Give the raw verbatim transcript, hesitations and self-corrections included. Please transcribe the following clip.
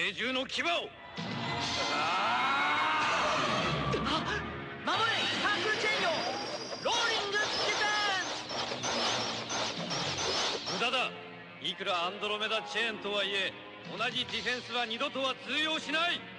聖獣の牙を。あ守れサークルチェインよ、ローリングディフェンス。 無駄だ。いくらアンドロメダチェーンとはいえ同じディフェンスは二度とは通用しない。